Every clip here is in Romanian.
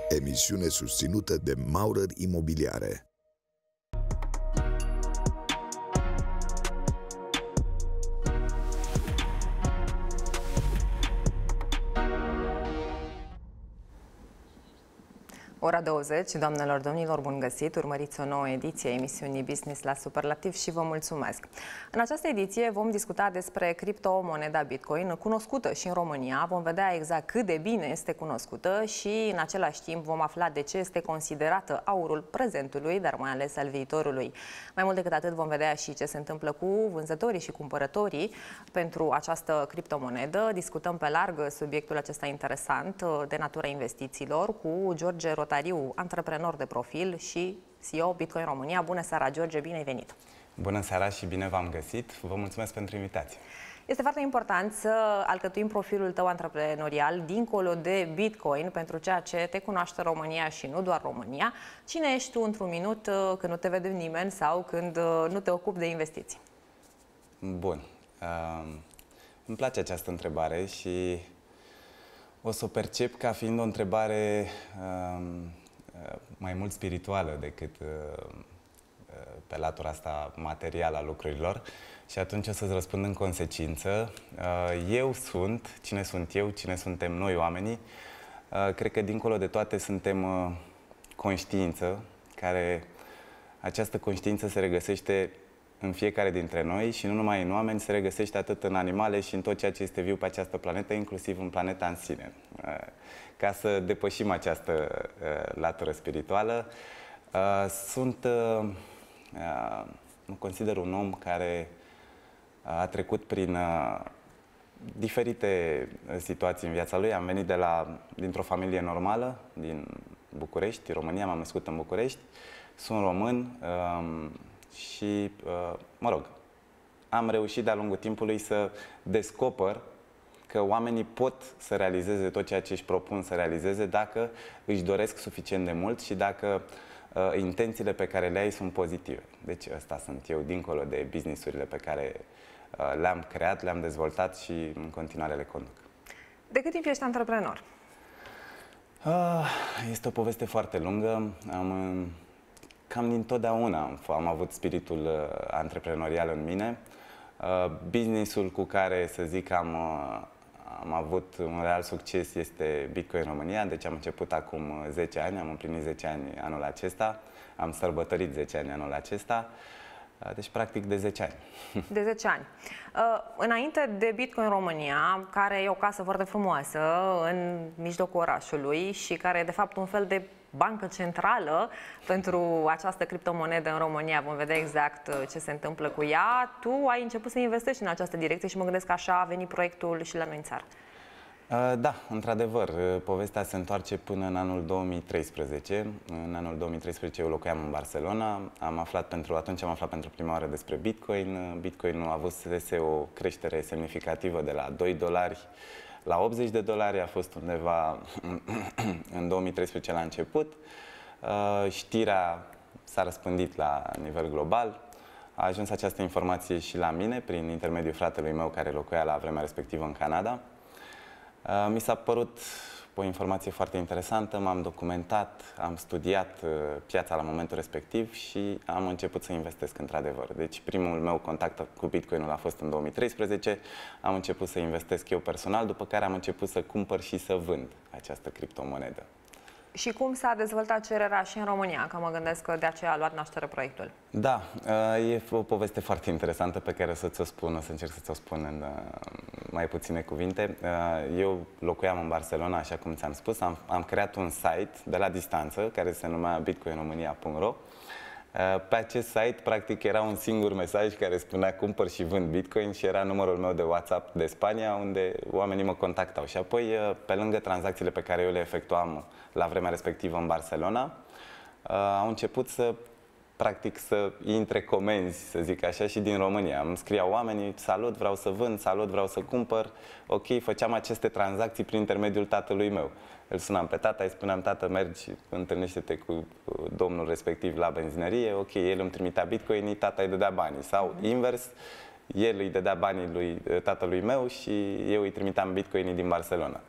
Emisiune susținută de Maurer Imobiliare. Ora 20, doamnelor, domnilor, bun găsit! Urmăriți o nouă ediție a emisiunii Business la Superlativ și vă mulțumesc! În această ediție vom discuta despre criptomoneda Bitcoin, cunoscută și în România. Vom vedea exact cât de bine este cunoscută și în același timp vom afla de ce este considerată aurul prezentului, dar mai ales al viitorului. Mai mult decât atât vom vedea și ce se întâmplă cu vânzătorii și cumpărătorii pentru această criptomonedă. Discutăm pe larg subiectul acesta interesant de natura investițiilor cu George Rotariu, antreprenor de profil și CEO Bitcoin România. Bună seara, George, bine ai venit! Bună seara și bine v-am găsit! Vă mulțumesc pentru invitație! Este foarte important să alcătuim profilul tău antreprenorial dincolo de Bitcoin pentru ceea ce te cunoaște România și nu doar România. Cine ești tu într-un minut când nu te vede nimeni sau când nu te ocupi de investiții? Bun. Îmi place această întrebare și o să o percep ca fiind o întrebare mai mult spirituală decât pe latura asta materială a lucrurilor și atunci o să-ți răspund în consecință. Eu sunt, cine sunt eu, cine suntem noi oamenii, cred că dincolo de toate suntem conștiință, care această conștiință se regăsește în fiecare dintre noi și nu numai în oameni, se regăsește atât în animale și în tot ceea ce este viu pe această planetă, inclusiv în planeta în sine. Ca să depășim această latură spirituală, mă consider un om care a trecut prin diferite situații în viața lui. Am venit dintr-o familie normală, din București, România, m-am născut în București, sunt român, și, mă rog, am reușit de-a lungul timpului să descoper că oamenii pot să realizeze tot ceea ce își propun să realizeze dacă își doresc suficient de mult și dacă intențiile pe care le ai sunt pozitive. Deci ăsta sunt eu, dincolo de business-urile pe care le-am creat, le-am dezvoltat și în continuare le conduc. De cât timp ești antreprenor? Este o poveste foarte lungă. Cam dintotdeauna am avut spiritul antreprenorial în mine. Businessul cu care, să zic, am avut un real succes este Bitcoin România, deci am început acum 10 ani, am împlinit 10 ani anul acesta, am sărbătorit 10 ani anul acesta, deci practic de 10 ani. De 10 ani. Înainte de Bitcoin România, care e o casă foarte frumoasă în mijlocul orașului și care e de fapt un fel de bancă centrală pentru această criptomonedă în România, vom vedea exact ce se întâmplă cu ea. Tu ai început să investești în această direcție și mă gândesc că așa a venit proiectul și la noi în țară. Da, într-adevăr, povestea se întoarce până în anul 2013. În anul 2013 eu locuiam în Barcelona, atunci am aflat pentru prima oară despre Bitcoin. Bitcoinul a avut o creștere semnificativă de la $2 la $80, a fost undeva în 2013 la început. Știrea s-a răspândit la nivel global. A ajuns această informație și la mine prin intermediul fratelui meu care locuia la vremea respectivă în Canada. Mi s-a părut o informație foarte interesantă, m-am documentat, am studiat piața la momentul respectiv și am început să investesc într-adevăr. Deci primul meu contact cu Bitcoinul a fost în 2013, am început să investesc eu personal, după care am început să cumpăr și să vând această criptomonedă. Și cum s-a dezvoltat cererea și în România? Că mă gândesc că de aceea a luat naștere proiectul. Da, e o poveste foarte interesantă pe care o să încerc să ți-o spun în mai puține cuvinte. Eu locuiam în Barcelona, așa cum ți-am spus, am creat un site de la distanță care se numea bitcoinromania.ro. Pe acest site, practic, era un singur mesaj care spunea cumpăr și vând Bitcoin și era numărul meu de WhatsApp de Spania, unde oamenii mă contactau. Și apoi, pe lângă tranzacțiile pe care eu le efectuam la vremea respectivă în Barcelona, au început practic să intre comenzi, să zic așa, și din România. Îmi scriau oamenii, salut, vreau să vând, salut, vreau să cumpăr. Ok, făceam aceste tranzacții prin intermediul tatălui meu. Îl sunam pe tata, îi spuneam, tată, mergi, întâlnește-te cu domnul respectiv la benzinărie. Ok, el îmi trimitea bitcoinii, tata îi dădea banii. Sau invers, el îi dădea banii lui tatălui meu și eu îi trimiteam bitcoinii din Barcelona.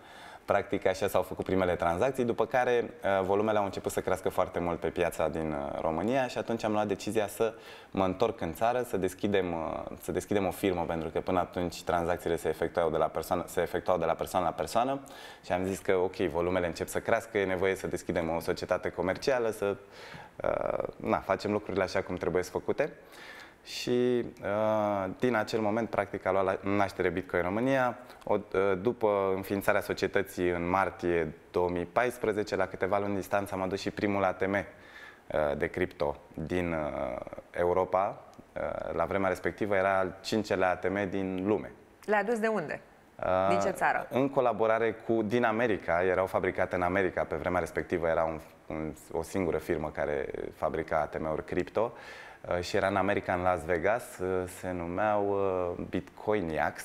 Practic așa s-au făcut primele tranzacții, după care volumele au început să crească foarte mult pe piața din România și atunci am luat decizia să mă întorc în țară, să deschidem o firmă, pentru că până atunci tranzacțiile se efectuau de la persoană la persoană și am zis că ok, volumele încep să crească, e nevoie să deschidem o societate comercială, să facem lucrurile așa cum trebuie să făcute. Și din acel moment, practic, a luat naștere Bitcoin România. După înființarea societății în martie 2014, la câteva luni distanță, am adus și primul ATM de cripto din Europa. La vremea respectivă era al 5-lea ATM din lume. Le-a adus de unde? Din ce țară? În colaborare din America, erau fabricate în America, pe vremea respectivă era o singură firmă care fabrica ATM-uri cripto și era în America, în Las Vegas, se numeau Bitcoiniacs,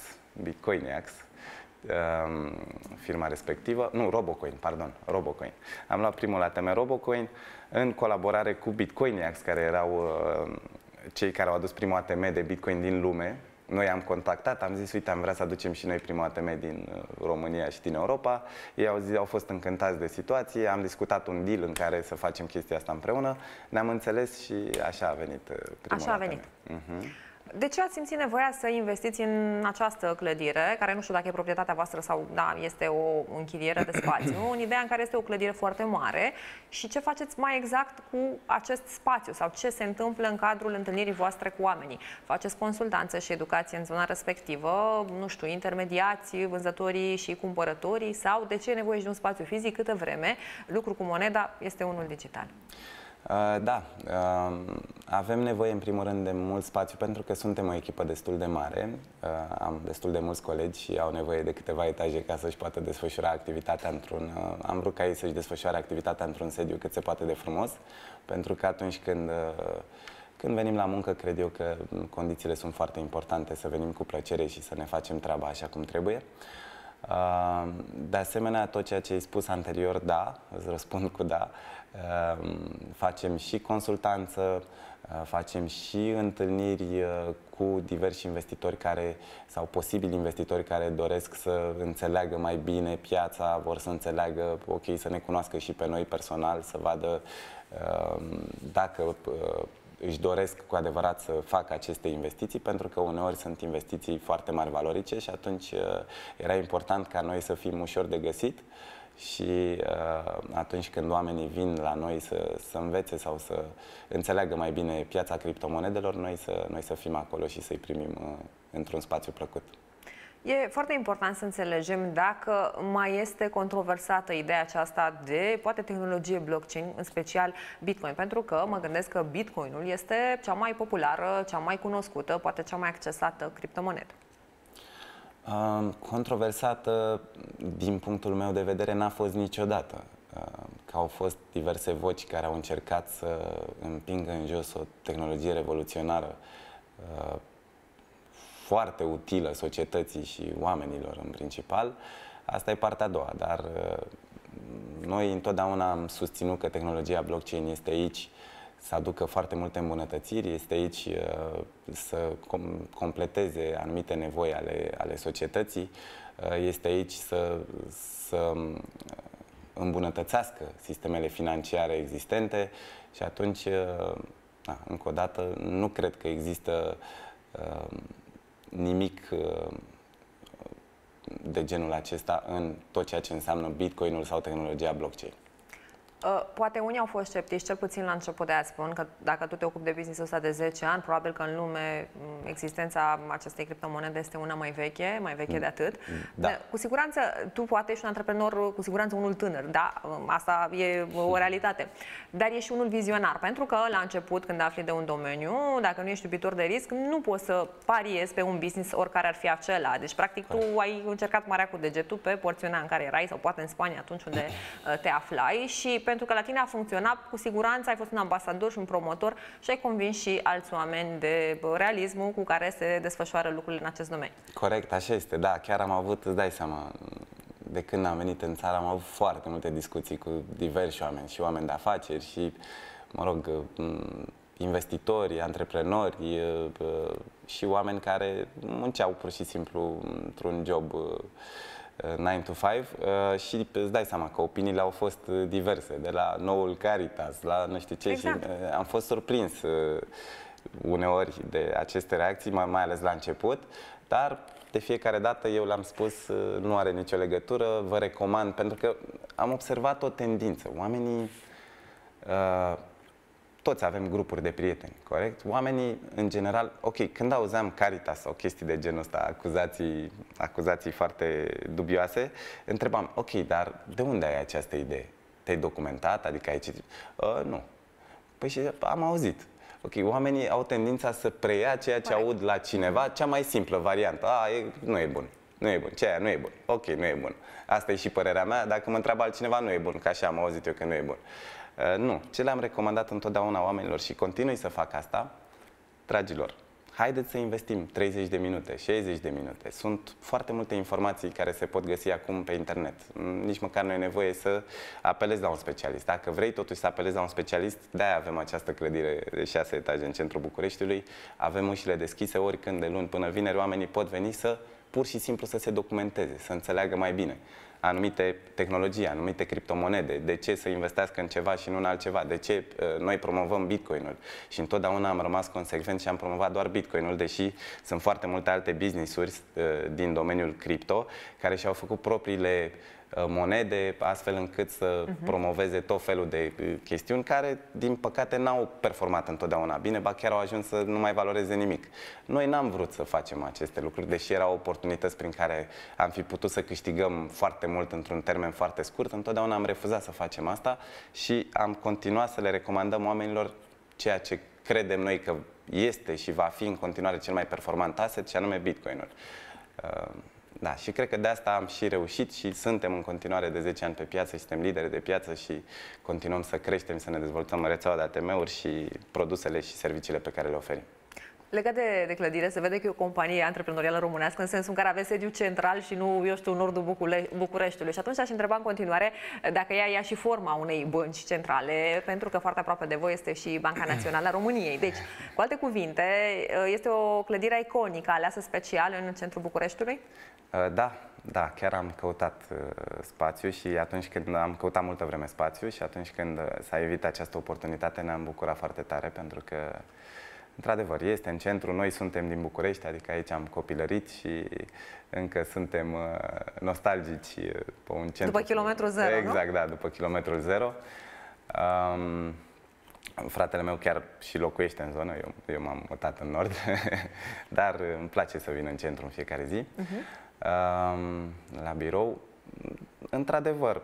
firma respectivă, nu, Robocoin, pardon, Robocoin. Am luat primul ATM Robocoin în colaborare cu Bitcoiniacs, care erau cei care au adus primul ATM de Bitcoin din lume. Noi am contactat, am zis, uite, am vrea să aducem și noi primul ATM din România și din Europa. Ei au fost încântați de situație, am discutat un deal în care să facem chestia asta împreună, ne-am înțeles și așa a venit primul ATM. De ce ați simțit nevoia să investiți în această clădire, care nu știu dacă e proprietatea voastră sau da, este o închiriere de spațiu, în ideea în care este o clădire foarte mare, și ce faceți mai exact cu acest spațiu sau ce se întâmplă în cadrul întâlnirii voastre cu oamenii? Faceți consultanță și educație în zona respectivă, nu știu, intermediați, vânzătorii și cumpărătorii, sau de ce e nevoie și de un spațiu fizic, câtă vreme lucru cu moneda este unul digital? Da, avem nevoie în primul rând de mult spațiu pentru că suntem o echipă destul de mare, am destul de mulți colegi și au nevoie de câteva etaje ca să-și poată desfășura activitatea am vrut ca ei să-și desfășoare activitatea într-un sediu cât se poate de frumos, pentru că atunci când venim la muncă, cred eu că condițiile sunt foarte importante, să venim cu plăcere și să ne facem treaba așa cum trebuie. De asemenea, tot ceea ce ai spus anterior, da, îți răspund cu da. Facem și consultanță, facem și întâlniri cu diversi investitori sau posibili investitori care doresc să înțeleagă mai bine piața, vor să înțeleagă, ok, să ne cunoască și pe noi personal, să vadă dacă își doresc cu adevărat să facă aceste investiții, pentru că uneori sunt investiții foarte mari valorice și atunci era important ca noi să fim ușor de găsit și atunci când oamenii vin la noi să învețe sau să înțeleagă mai bine piața criptomonedelor, noi să fim acolo și să-i primim într-un spațiu plăcut. E foarte important să înțelegem dacă mai este controversată ideea aceasta de, poate, tehnologie blockchain, în special Bitcoin, pentru că mă gândesc că Bitcoinul este cea mai populară, cea mai cunoscută, poate cea mai accesată criptomonedă. Controversată, din punctul meu de vedere, n-a fost niciodată. Că au fost diverse voci care au încercat să împingă în jos o tehnologie revoluționară foarte utilă societății și oamenilor în principal. Asta e partea a doua, dar noi întotdeauna am susținut că tehnologia blockchain este aici să aducă foarte multe îmbunătățiri, este aici să completeze anumite nevoi ale societății, este aici să îmbunătățească sistemele financiare existente și atunci, încă o dată, nu cred că există nimic de genul acesta în tot ceea ce înseamnă Bitcoinul sau tehnologia blockchain. Poate unii au fost sceptici, cel puțin la început, de a spun că dacă tu te ocupi de business-ul ăsta de 10 ani, probabil că în lume existența acestei criptomonede este una mai veche de atât. Da. Cu siguranță, tu poate ești un antreprenor, cu siguranță unul tânăr, da, asta e o realitate. Dar ești unul vizionar, pentru că la început, când afli de un domeniu, dacă nu ești iubitor de risc, nu poți să pariezi pe un business oricare ar fi acela. Deci, practic, tu ai încercat marea cu degetul pe porțiunea în care erai, sau poate în Spania, atunci unde te aflai, și pentru că la tine a funcționat, cu siguranță ai fost un ambasador și un promotor și ai convins și alți oameni de realismul cu care se desfășoară lucrurile în acest domeniu. Corect, așa este, da, chiar am avut, îți dai seama, de când am venit în țară am avut foarte multe discuții cu diversi oameni și oameni de afaceri și, mă rog, investitori, antreprenori și oameni care munceau pur și simplu într-un job 9 to 5 și îți dai seama că opiniile au fost diverse, de la noul Caritas, la nu știu ce, exact. Și am fost surprins uneori de aceste reacții, mai ales la început, dar de fiecare dată eu le-am spus, nu are nicio legătură, vă recomand, pentru că am observat o tendință. Oamenii, toți avem grupuri de prieteni, corect? Oamenii, în general, ok, când auzeam Caritas sau chestii de genul ăsta, acuzații foarte dubioase, întrebam, ok, dar de unde ai această idee? Te-ai documentat? Adică ai citit? Nu. Păi și am auzit. Ok, oamenii au tendința să preia ceea ce aud la cineva, cea mai simplă variantă. Nu e bun. Nu e bun. Ce aia? Nu e bun. Ok, nu e bun. Asta e și părerea mea. Dacă mă întreabă altcineva, nu e bun. Că așa am auzit eu că nu e bun. Nu. Ce le-am recomandat întotdeauna oamenilor și continui să fac asta, dragilor, haideți să investim 30 de minute, 60 de minute. Sunt foarte multe informații care se pot găsi acum pe internet. Nici măcar nu e nevoie să apelezi la un specialist. Dacă vrei totuși să apelezi la un specialist, de-aia avem această clădire de 6 etaje în centrul Bucureștiului. Avem ușile deschise oricând, de luni până vineri, oamenii pot veni să pur și simplu să se documenteze, să înțeleagă mai bine anumite tehnologii, anumite criptomonede, de ce să investească în ceva și nu în altceva, de ce noi promovăm Bitcoin-ul. Și întotdeauna am rămas consecvent și am promovat doar Bitcoin-ul, deși sunt foarte multe alte business-uri din domeniul cripto care și-au făcut propriile monede, astfel încât să promoveze tot felul de chestiuni care, din păcate, n-au performat întotdeauna bine, ba chiar au ajuns să nu mai valoreze nimic. Noi n-am vrut să facem aceste lucruri, deși erau oportunități prin care am fi putut să câștigăm foarte mult într-un termen foarte scurt, întotdeauna am refuzat să facem asta și am continuat să le recomandăm oamenilor ceea ce credem noi că este și va fi în continuare cel mai performant asset, și anume Bitcoin-ul. Da, și cred că de asta am și reușit și suntem în continuare de 10 ani pe piață și suntem lideri de piață și continuăm să creștem, să ne dezvoltăm rețeaua de ATM-uri și produsele și serviciile pe care le oferim. Legat de clădire, se vede că e o companie antreprenorială românească, în sensul în care aveți sediu central și nu, eu știu, în nordul Bucureștiului. Și atunci aș întreba în continuare dacă ea ia și forma unei bănci centrale, pentru că foarte aproape de voi este și Banca Națională a României. Deci, cu alte cuvinte, este o clădire iconică, aleasă special în centrul Bucureștiului? Da, chiar am căutat spațiu și atunci când am căutat multă vreme spațiu și atunci când s-a evit această oportunitate ne-am bucurat foarte tare, pentru că într-adevăr, este în centru, noi suntem din București, adică aici am copilărit și încă suntem nostalgici pe un centru. După kilometrul zero, exact, nu? Da, după kilometrul zero. Fratele meu chiar și locuiește în zonă, eu m-am mutat în nord, dar îmi place să vin în centru în fiecare zi. La birou, într-adevăr,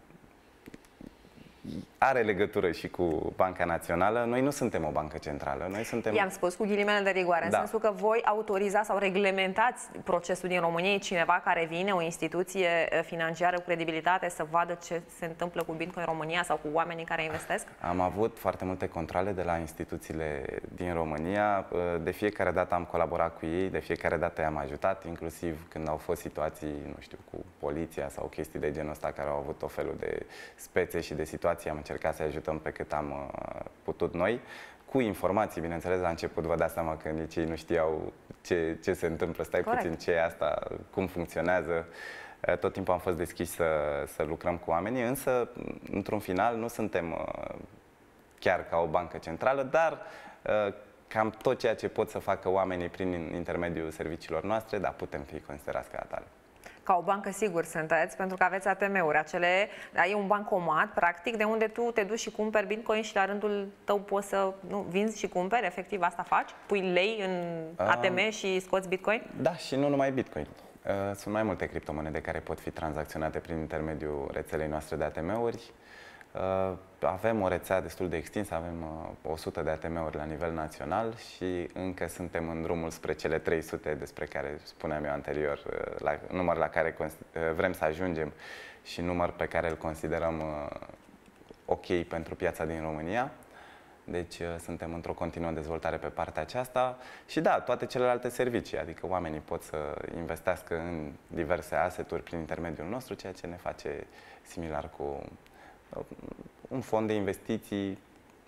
are legătură și cu Banca Națională. Noi nu suntem o bancă centrală. Noi suntem... I-am spus cu ghilimele de rigoare, în sensul că voi autorizați sau reglementați procesul din România. E cineva care vine, o instituție financiară cu credibilitate, să vadă ce se întâmplă cu Bitcoin în România sau cu oamenii care investesc? Am avut foarte multe controle de la instituțiile din România. De fiecare dată am colaborat cu ei, de fiecare dată i-am ajutat, inclusiv când au fost situații, nu știu, cu poliția sau chestii de genul ăsta care au avut tot felul de spețe și de situații. Am încercat să ajutăm pe cât am putut noi, cu informații, bineînțeles. La început vă dați seama că nici ei nu știau ce se întâmplă, puțin, ce e asta, cum funcționează. Tot timpul am fost deschiși să lucrăm cu oamenii, însă, într-un final, nu suntem chiar ca o bancă centrală, dar cam tot ceea ce pot să facă oamenii prin intermediul serviciilor noastre, da, putem fi considerați ca atare. Ca o bancă, sigur sunteți, pentru că aveți ATM-uri. E un bancomat, practic, de unde tu te duci și cumperi Bitcoin și la rândul tău poți să vinzi și cumperi, efectiv asta faci? Pui lei în ATM și scoți Bitcoin? Da, și nu numai Bitcoin. Sunt mai multe criptomonede care pot fi tranzacționate prin intermediul rețelei noastre de ATM-uri. Avem o rețea destul de extinsă, avem 100 de ATM-uri la nivel național și încă suntem în drumul spre cele 300 despre care spuneam eu anterior, număr la care vrem să ajungem și număr pe care îl considerăm ok pentru piața din România. Deci suntem într-o continuă dezvoltare pe partea aceasta și da, toate celelalte servicii, adică oamenii pot să investească în diverse asset-uri prin intermediul nostru, ceea ce ne face similar cu un fond de investiții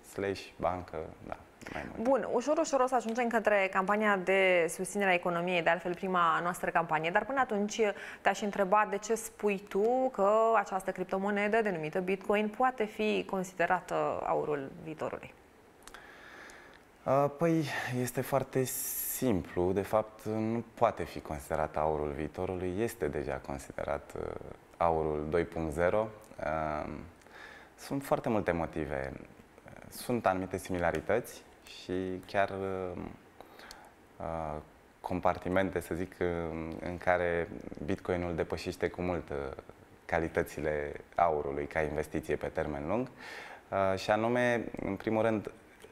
bancă, da, mai mult. Bun, ușor, ușor o să ajungem către campania de susținere a economiei, de altfel prima noastră campanie, dar până atunci te-aș întreba de ce spui tu că această criptomonedă denumită Bitcoin poate fi considerată aurul viitorului? Păi, este foarte simplu. De fapt, nu poate fi considerat aurul viitorului. Este deja considerat aurul 2.0. Sunt foarte multe motive. Sunt anumite similarități și chiar compartimente, să zic, în care Bitcoinul depășește cu mult calitățile aurului ca investiție pe termen lung. Și anume, în primul rând,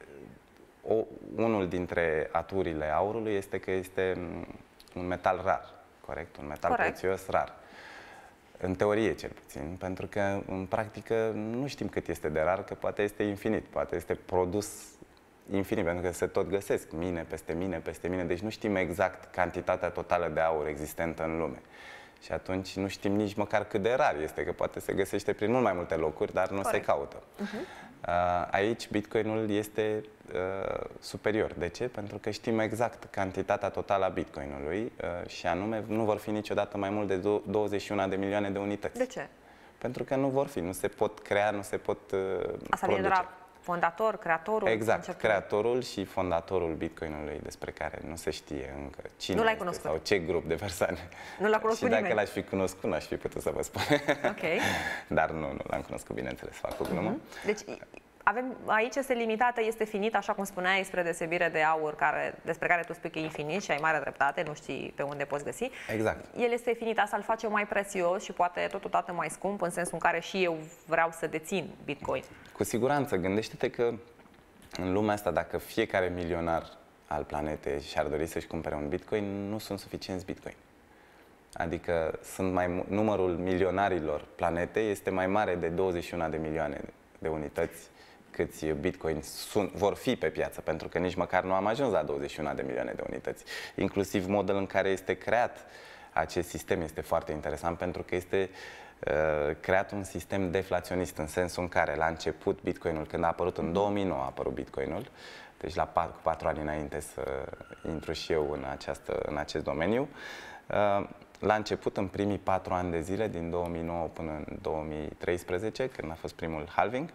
unul dintre aturile aurului este că este un metal rar, corect? Un metal prețios rar. În teorie, cel puțin, pentru că în practică nu știm cât este de rar, că poate este infinit, poate este produs infinit, pentru că se tot găsesc mine peste mine peste mine, deci nu știm exact cantitatea totală de aur existentă în lume. Și atunci nu știm nici măcar cât de rar este, că poate se găsește prin mult mai multe locuri, dar nu se caută. Aici Bitcoinul este superior. De ce? Pentru că știm exact cantitatea totală a Bitcoinului și anume nu vor fi niciodată mai mult de 21 de milioane de unități. De ce? Pentru că nu vor fi, nu se pot crea, nu se pot Asta vine de la fondator, creatorul? Exact, creatorul și fondatorul Bitcoinului, despre care nu se știe încă cine nu l-ai este cunoscut. sau ce grup de persoane. Nu l-a cunoscut și dacă nimeni. l-aș fi cunoscut, n-aș fi putut să vă spun. Ok. Dar nu l-am cunoscut, bineînțeles, fac o glumă. Deci avem, aici este limitată, este finit, așa cum spuneai, spre deosebire de aur, despre care tu spui că e infinit și ai mare dreptate, nu știi pe unde poți găsi. Exact. El este finit, asta îl face mai prețios și poate totodată mai scump, în sensul în care și eu vreau să dețin Bitcoin. Cu siguranță, gândește-te că în lumea asta, dacă fiecare milionar al planetei și-ar dori să-și cumpere un Bitcoin, nu sunt suficienți Bitcoin. Adică numărul milionarilor planetei este mai mare de 21 de milioane de unități câți Bitcoin vor fi pe piață, pentru că nici măcar nu am ajuns la 21 de milioane de unități. Inclusiv modul în care este creat acest sistem este foarte interesant, pentru că este creat un sistem deflaționist, în sensul în care la început Bitcoinul, când a apărut în 2009 a apărut Bitcoinul, deci cu 4 ani înainte să intru și eu în acest domeniu, la început, în primii 4 ani de zile, din 2009 până în 2013, când a fost primul halving,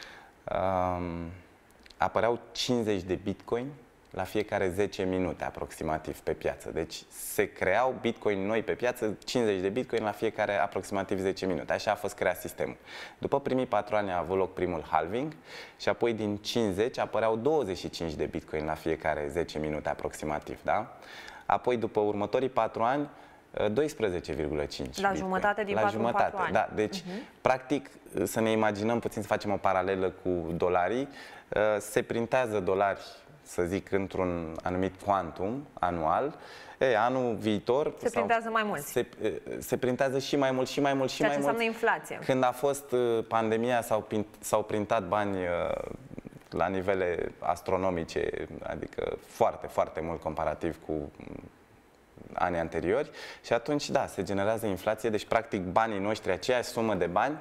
apăreau 50 de Bitcoin la fiecare 10 minute aproximativ pe piață. Deci se creau Bitcoin noi pe piață, 50 de Bitcoin la fiecare aproximativ 10 minute. Așa a fost creat sistemul. După primii 4 ani a avut loc primul halving și apoi din 50 apăreau 25 de Bitcoin la fiecare 10 minute aproximativ. Da? Apoi după următorii 4 ani 12,5 La jumătate din 4 ani. Da, deci, practic, să ne imaginăm puțin, să facem o paralelă cu dolarii, se printează dolari, să zic, într-un anumit quantum anual, anul viitor se printează mai mult. Se printează și mai mult, și mai mult, și mai mult. Ceea ce înseamnă inflație. Când a fost pandemia, s-au printat bani la nivele astronomice, adică foarte, foarte mult comparativ cu anii anteriori și atunci, da, se generează inflație, deci practic banii noștri, aceeași sumă de bani,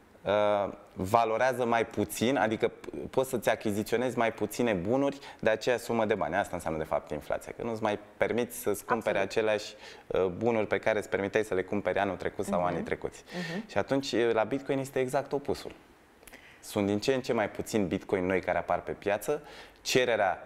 valorează mai puțin, adică poți să-ți achiziționezi mai puține bunuri de aceeași sumă de bani. Asta înseamnă de fapt inflația, că nu-ți mai permiți să-ți cumperi aceleași bunuri pe care îți permiteai să le cumperi anul trecut sau anii trecuți. Și atunci la Bitcoin este exact opusul. Sunt din ce în ce mai puțin Bitcoin noi care apar pe piață, cererea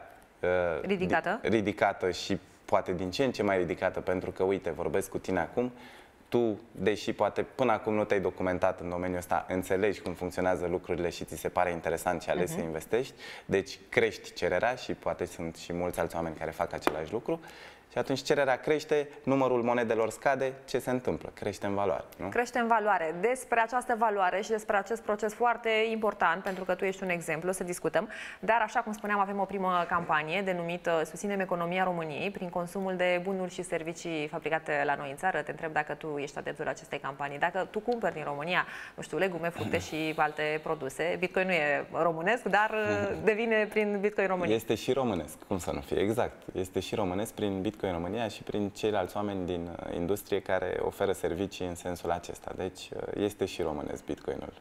ridicată și poate din ce în ce mai ridicată, pentru că, uite, vorbesc cu tine acum, tu, deși poate până acum nu te-ai documentat în domeniul ăsta, înțelegi cum funcționează lucrurile și ți se pare interesant și alegi să investești, deci crești cererea și poate sunt și mulți alți oameni care fac același lucru. Și atunci cererea crește, numărul monedelor scade, ce se întâmplă? Crește în valoare, nu? Crește în valoare. Despre această valoare și despre acest proces foarte important, pentru că tu ești un exemplu, să discutăm, dar așa cum spuneam, avem o primă campanie denumită Susținem economia României prin consumul de bunuri și servicii fabricate la noi în țară. Te întreb dacă tu ești adeptul acestei campanii, dacă tu cumperi din România, nu știu, legume, fructe și alte produse. Bitcoin nu e românesc, dar devine prin Bitcoin românesc. Este și românesc, cum să nu fie, exact. Este și românesc prin Bitcoin Bitcoin în România și prin ceilalți oameni din industrie care oferă servicii în sensul acesta. Deci este și românesc Bitcoinul.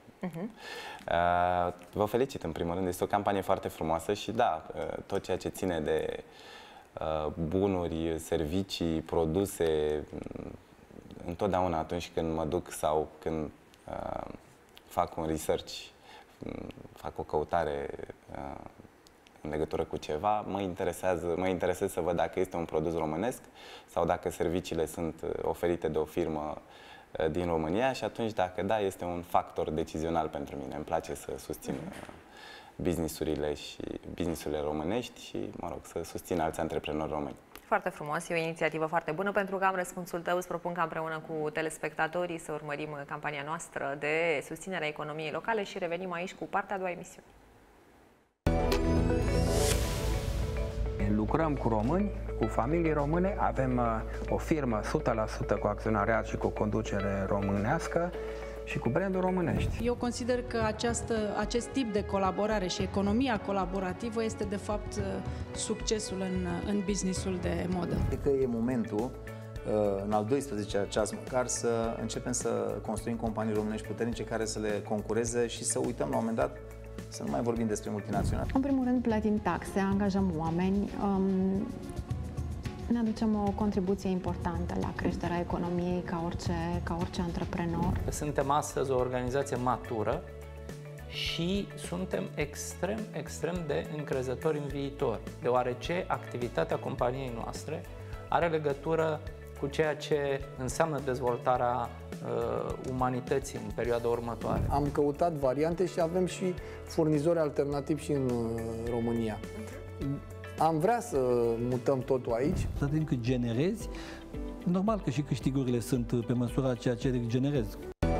Vă felicit în primul rând, este o campanie foarte frumoasă și da, tot ceea ce ține de bunuri, servicii, produse, întotdeauna atunci când mă duc sau când fac un research, fac o căutare în legătură cu ceva, mă interesează să văd dacă este un produs românesc sau dacă serviciile sunt oferite de o firmă din România și atunci, dacă da, este un factor decizional pentru mine. Îmi place să susțin business-urile românești și, mă rog, să susțin alți antreprenori români. Foarte frumos, e o inițiativă foarte bună. Pentru că am răspunsul tău, îți propun ca împreună cu telespectatorii să urmărim campania noastră de susținere a economiei locale și revenim aici cu partea a doua emisiune. Lucrăm cu români, cu familii române, avem o firmă 100% cu acționariat și cu conducere românească și cu branduri românești. Eu consider că acest tip de colaborare și economia colaborativă este de fapt succesul în businessul de modă. Cred că e momentul, în al 12-lea ceas măcar, să începem să construim companii românești puternice care să le concureze și să uităm la un moment dat să nu mai vorbim despre multinaționale. În primul rând plătim taxe, angajăm oameni, ne aducem o contribuție importantă la creșterea economiei ca orice antreprenor. Suntem astăzi o organizație matură și suntem extrem de încrezători în viitor, deoarece activitatea companiei noastre are legătură cu ceea ce înseamnă dezvoltarea umanității în perioada următoare. Am căutat variante și avem și furnizori alternativi și în România. Am vrea să mutăm totul aici. Atât cât generezi, normal că și câștigurile sunt pe măsura ceea ce generezi.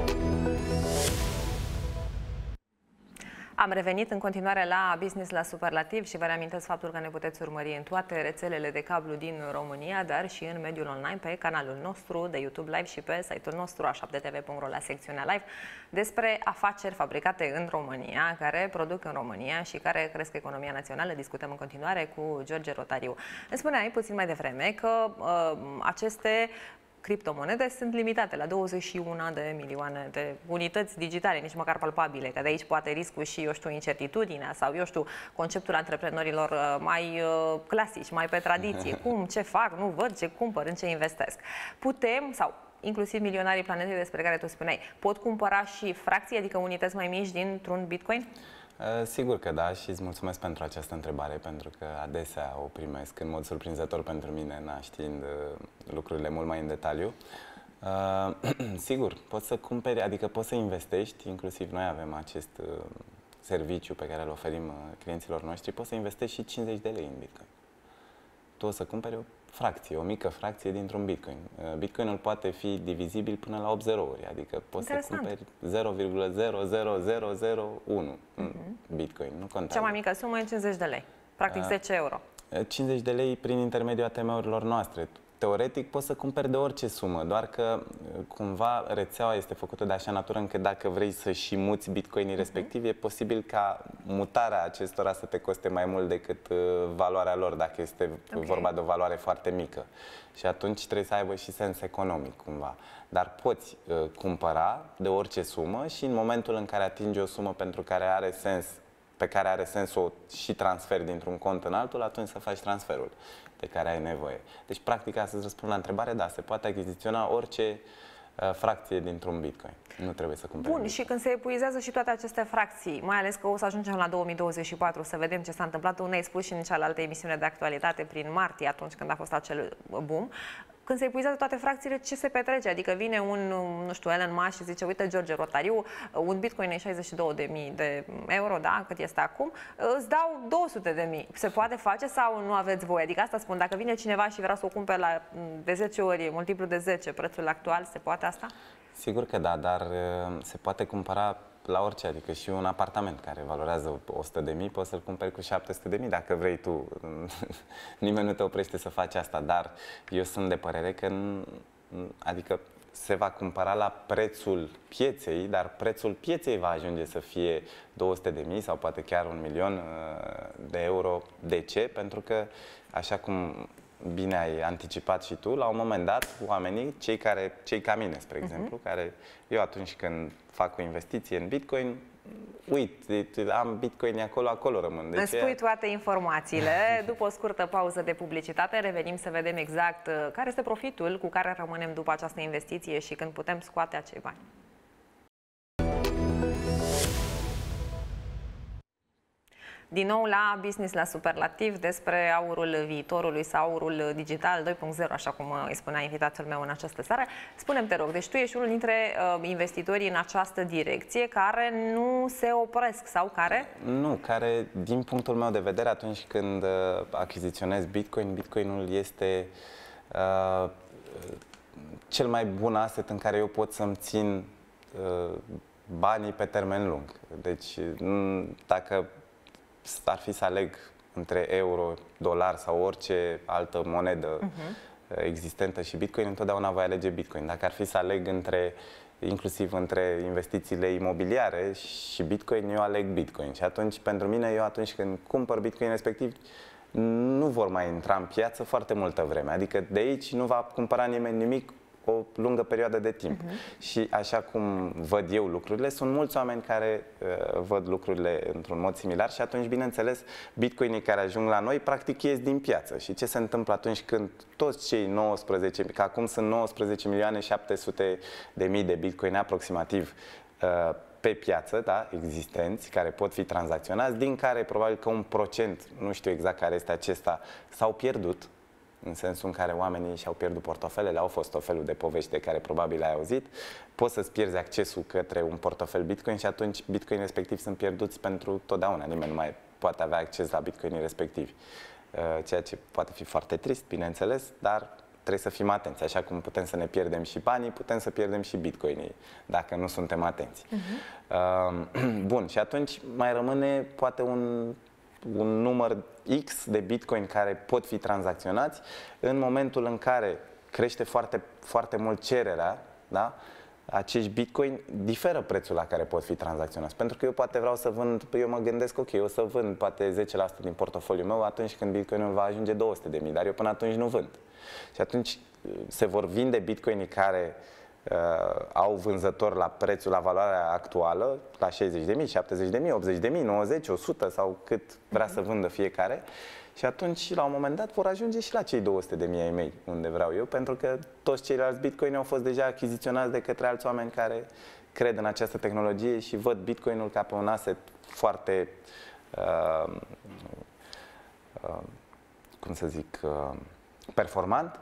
Am revenit în continuare la Business la Superlativ și vă reamintesc faptul că ne puteți urmări în toate rețelele de cablu din România, dar și în mediul online pe canalul nostru de YouTube Live și pe site-ul nostru a7tv.ro la secțiunea Live despre afaceri fabricate în România, care produc în România și care cresc economia națională. Discutăm în continuare cu George Rotariu. Îmi spuneai puțin mai devreme că aceste criptomonede sunt limitate la 21 de milioane de unități digitale, nici măcar palpabile, că de aici poate riscul și, eu știu, incertitudinea sau, eu știu, conceptul antreprenorilor mai clasici, mai pe tradiție. Cum, ce fac, nu văd, ce cumpăr, în ce investesc. Putem, sau inclusiv milionarii planetei despre care tu spuneai, pot cumpăra și fracții, adică unități mai mici dintr-un Bitcoin? Sigur că da și îți mulțumesc pentru această întrebare, pentru că adesea o primesc în mod surprinzător pentru mine, știind lucrurile mult mai în detaliu. Sigur, poți să cumperi, adică poți să investești, inclusiv noi avem acest serviciu pe care îl oferim clienților noștri, poți să investești și 50 de lei în Bitcoin. Tu o să cumperi o fracție, o mică fracție dintr-un Bitcoin. Bitcoinul poate fi divizibil până la 8 zerouri, adică poți să cumperi 0,00001 Bitcoin. Nu contează. Cea mai mică sumă e 50 de lei, practic 10 euro. 50 de lei prin intermediul ATM-urilor noastre. Teoretic poți să cumperi de orice sumă, doar că cumva rețeaua este făcută de așa natură încât dacă vrei să și muți bitcoinii respectiv, e posibil ca mutarea acestora să te coste mai mult decât valoarea lor, dacă este vorba de o valoare foarte mică. Și atunci trebuie să aibă și sens economic cumva. Dar poți cumpăra de orice sumă și în momentul în care atingi o sumă pentru care are sens, pe care are sens să o și transferi dintr-un cont în altul, atunci să faci transferul de care ai nevoie. Deci, practic, să-ți răspund la întrebare, da, se poate achiziționa orice fracție dintr-un Bitcoin. Nu trebuie să cumperi. Bun, și când se epuizează și toate aceste fracții, mai ales că o să ajungem la 2024, să vedem ce s-a întâmplat, tu ne-ai spus și în cealaltă emisiune de actualitate, prin martie, atunci când a fost acel boom, când se epuizează toate fracțiile, ce se petrece? Adică vine un, nu știu, Elon Musk și zice, uite, George Rotariu, un Bitcoin e 62.000 de euro, da, cât este acum, îți dau 200.000. Se poate face sau nu aveți voie? Adică asta spun, dacă vine cineva și vrea să o cumpere la de 10 ori, multiplu de 10, prețul actual, se poate asta? Sigur că da, dar se poate cumpăra la orice, adică și un apartament care valorează 100.000, poți să-l cumperi cu 700.000 dacă vrei tu. Nimeni nu te oprește să faci asta, dar eu sunt de părere că adică se va cumpăra la prețul pieței, dar prețul pieței va ajunge să fie 200.000 sau poate chiar 1.000.000 de euro. De ce? Pentru că, așa cum bine ai anticipat și tu, la un moment dat, oamenii, cei ca mine, spre exemplu, care eu atunci când fac o investiție în Bitcoin, am Bitcoin acolo rămân. Îmi spui toate informațiile. După o scurtă pauză de publicitate, revenim să vedem exact care este profitul cu care rămânem după această investiție și când putem scoate acei bani. Din nou la Business la Superlativ, despre aurul viitorului sau aurul digital 2.0, așa cum îi spunea invitatul meu în această seară. Spune-mi, te rog, deci tu ești unul dintre investitorii în această direcție care nu se opresc sau care? Nu, care, din punctul meu de vedere, atunci când achiziționez Bitcoin, Bitcoinul este cel mai bun asset în care eu pot să-mi țin banii pe termen lung. Deci, dacă ar fi să aleg între euro, dolar sau orice altă monedă existentă și Bitcoin, întotdeauna voi alege Bitcoin. Dacă ar fi să aleg inclusiv între investițiile imobiliare și Bitcoin, eu aleg Bitcoin. Și atunci, pentru mine, eu atunci când cumpăr Bitcoin respectiv, nu vor mai intra în piață foarte multă vreme. Adică de aici nu va cumpăra nimeni nimic o lungă perioadă de timp. Și așa cum văd eu lucrurile, sunt mulți oameni care văd lucrurile într-un mod similar și atunci, bineînțeles, bitcoinii care ajung la noi, practic, ies din piață. Și ce se întâmplă atunci când toți cei 19, că acum sunt 19.700.000 de bitcoini aproximativ pe piață, da, existenți, care pot fi tranzacționați, din care probabil că un procent, nu știu exact care este acesta, s-au pierdut, în sensul în care oamenii și-au pierdut portofelele, au fost o felul de povești de care probabil ai auzit, poți să-ți pierzi accesul către un portofel Bitcoin și atunci Bitcoin respectiv sunt pierduți pentru totdeauna. Nimeni nu mai poate avea acces la Bitcoinii respectivi. Ceea ce poate fi foarte trist, bineînțeles, dar trebuie să fim atenți. Așa cum putem să ne pierdem și banii, putem să pierdem și Bitcoinii, dacă nu suntem atenți. Bun, și atunci mai rămâne poate un număr X de Bitcoin care pot fi tranzacționați în momentul în care crește foarte, foarte mult cererea, da? Acești Bitcoin diferă prețul la care pot fi tranzacționați. Pentru că eu poate vreau să vând, eu mă gândesc, ok, o să vând poate 10% din portofoliul meu atunci când Bitcoinul va ajunge 200.000, dar eu până atunci nu vând. Și atunci se vor vinde Bitcoinii care au vânzători la prețul, la valoarea actuală, la 60.000, 70.000, 80.000, 90, 100 sau cât vrea să vândă fiecare. Și atunci, la un moment dat, vor ajunge și la cei 200.000 ai mei, unde vreau eu, pentru că toți ceilalți Bitcoin au fost deja achiziționați de către alți oameni care cred în această tehnologie și văd Bitcoinul ca pe un asset foarte, cum să zic, performant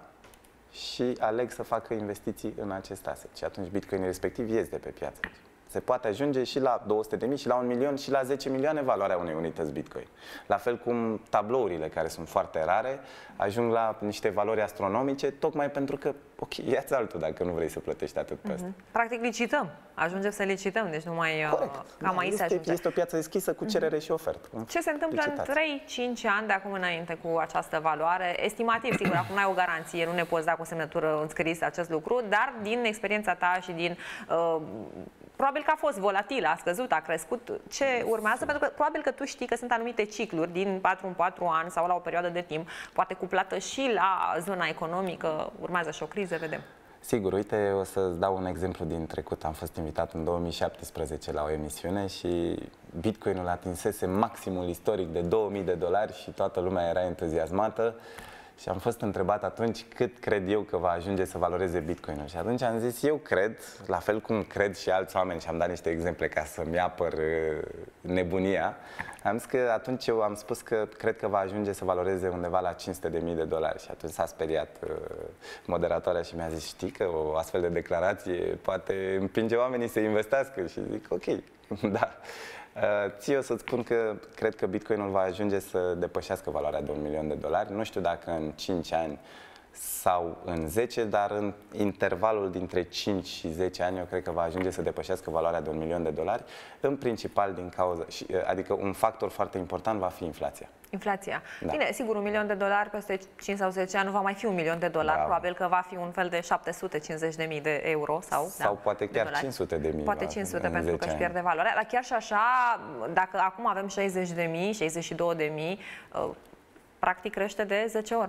și aleg să facă investiții în acest asset. Și atunci Bitcoinii respectiv ies de pe piață. Se poate ajunge și la 200.000, și la 1 milion, și la 10 milioane valoarea unei unități Bitcoin. La fel cum tablourile, care sunt foarte rare, ajung la niște valori astronomice, tocmai pentru că, ok, ia-ți altul dacă nu vrei să plătești atât pe asta. Practic licităm. Ajungem să licităm, deci nu mai... Cam aici se ajunge. Este o piață deschisă cu cerere și ofertă. Ce se întâmplă în 3-5 ani de acum înainte cu această valoare? Estimativ, sigur, acum nu ai o garanție, nu ne poți da cu semnătură înscris acest lucru, dar din experiența ta și din... probabil că a fost volatilă, a scăzut, a crescut. Ce urmează? Pentru că probabil că tu știi că sunt anumite cicluri din 4 în 4 ani sau la o perioadă de timp, poate cuplată și la zona economică, urmează și o criză, vedem. Sigur, uite, o să-ți dau un exemplu din trecut. Am fost invitat în 2017 la o emisiune și Bitcoinul atinsese maximul istoric de $2000 și toată lumea era entuziasmată. Și am fost întrebat atunci cât cred eu că va ajunge să valoreze Bitcoinul. Și atunci am zis, eu cred, la fel cum cred și alți oameni, și am dat niște exemple ca să-mi apăr nebunia, am zis că atunci eu am spus că cred că va ajunge să valoreze undeva la $500.000. Și atunci s-a speriat moderatoarea și mi-a zis, știi că o astfel de declarație poate împinge oamenii să investească. Și zic, ok, da. Ție o să-ți spun că cred că Bitcoinul va ajunge să depășească valoarea de $1 milion. Nu știu dacă în 5 ani sau în 10, dar în intervalul dintre 5 și 10 ani eu cred că va ajunge să depășească valoarea de $1 milion, în principal din cauza, adică un factor foarte important va fi inflația. Inflația. Da. Bine, sigur, $1 milion peste 5 sau 10 ani nu va mai fi $1 milion, probabil că va fi un fel de 750.000 de euro sau poate chiar 500.000. Poate 500 pentru că își pierde valoarea. Dar chiar și așa, dacă acum avem 60.000, 62.000, practic crește de 10 ori, nu?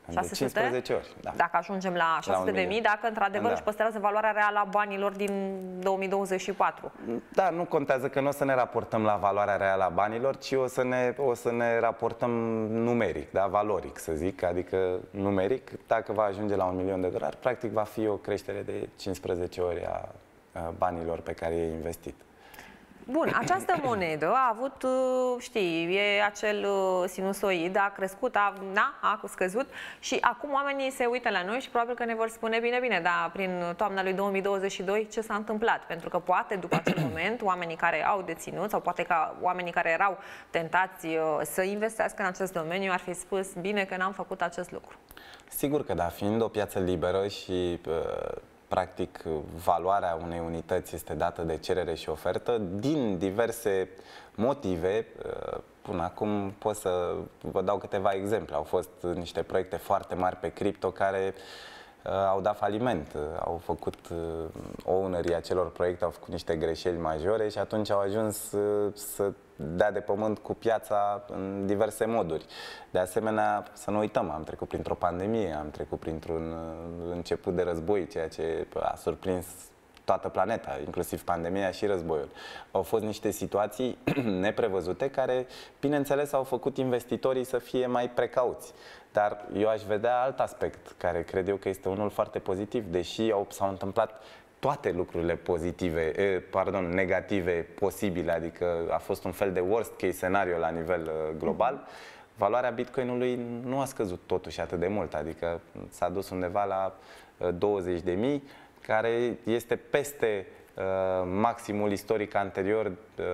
De 15 ori, da. Dacă ajungem la 600.000, dacă într-adevăr își păstrează valoarea reală a banilor din 2024. Da, nu contează că nu o să ne raportăm la valoarea reală a banilor, ci o să ne raportăm numeric, da, valoric să zic, adică numeric, dacă va ajunge la $1.000.000, practic va fi o creștere de 15 ori a banilor pe care i-ai investit. Bun, această monedă a avut, știi, e acel sinusoid, a crescut, a scăzut și acum oamenii se uită la noi și probabil că ne vor spune bine, dar prin toamna lui 2022 ce s-a întâmplat? Pentru că poate după acel moment oamenii care au deținut sau poate că oamenii care erau tentați să investească în acest domeniu ar fi spus bine că n-am făcut acest lucru. Sigur că da, fiind o piață liberă și practic, valoarea unei unități este dată de cerere și ofertă din diverse motive. Până acum pot să vă dau câteva exemple. Au fost niște proiecte foarte mari pe cripto care au dat faliment, au făcut ownerii acelor proiecte, au făcut niște greșeli majore și atunci au ajuns să dea de pământ cu piața în diverse moduri. De asemenea, să nu uităm, am trecut printr-o pandemie, am trecut printr-un început de război, ceea ce a surprins toată planeta, inclusiv pandemia și războiul. Au fost niște situații neprevăzute care, bineînțeles, au făcut investitorii să fie mai precauți. Dar eu aș vedea alt aspect, care cred eu că este unul foarte pozitiv, deși s-au întâmplat toate lucrurile negative posibile, adică a fost un fel de worst case scenario la nivel global, valoarea Bitcoinului nu a scăzut totuși atât de mult, adică s-a dus undeva la 20.000, care este peste maximul istoric anterior,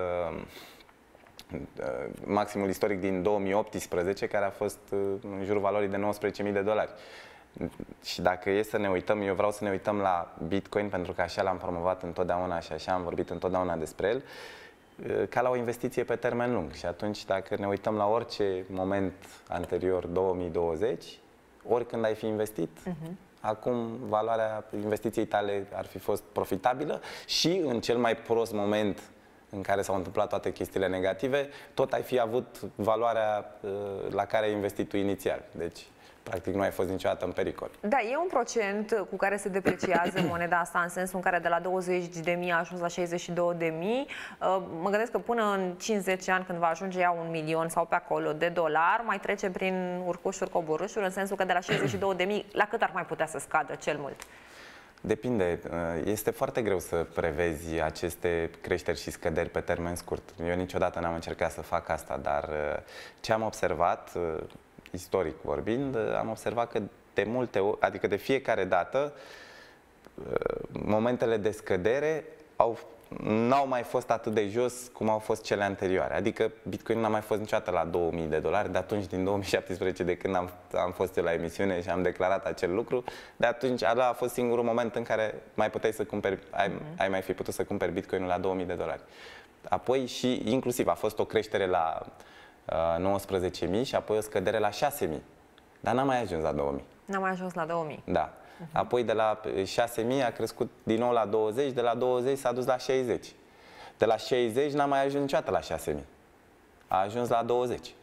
maximul istoric din 2018, care a fost în jurul valorii de $19.000. Și dacă e să ne uităm, eu vreau să ne uităm la Bitcoin, pentru că așa l-am promovat întotdeauna și așa am vorbit întotdeauna despre el, ca la o investiție pe termen lung. Și atunci, dacă ne uităm la orice moment anterior 2020, oricând ai fi investit, acum valoarea investiției tale ar fi fost profitabilă și în cel mai prost moment în care s-au întâmplat toate chestiile negative, tot ai fi avut valoarea la care ai investit tu inițial. Deci, practic, nu ai fost niciodată în pericol. Da, e un procent cu care se depreciază moneda asta, în sensul în care de la 20.000 a ajuns la 62.000. Mă gândesc că până în 50 ani, când va ajunge ea $1.000.000 sau pe acolo de dolari, mai trece prin urcușuri, coborâșuri, în sensul că de la 62.000 la cât ar mai putea să scadă cel mult? Depinde. Este foarte greu să prevezi aceste creșteri și scăderi pe termen scurt. Eu niciodată n-am încercat să fac asta, dar ce am observat, istoric vorbind, am observat că de multe ori, adică de fiecare dată, momentele de scădere n-au mai fost atât de jos cum au fost cele anterioare. Adică Bitcoin n-a mai fost niciodată la $2.000, de atunci, din 2017, de când am fost eu la emisiune și am declarat acel lucru, de atunci ăla a fost singurul moment în care mai puteai să cumperi, ai mai fi putut să cumperi Bitcoinul la $2.000. Apoi și inclusiv a fost o creștere la 19.000 și apoi o scădere la 6.000. Dar n-a mai ajuns la 2.000. N-a mai ajuns la 2.000. Da. Apoi de la 6.000 a crescut din nou la 20, de la 20 s-a dus la 60. De la 60 n-a mai ajuns niciodată la 6.000. A ajuns la 20.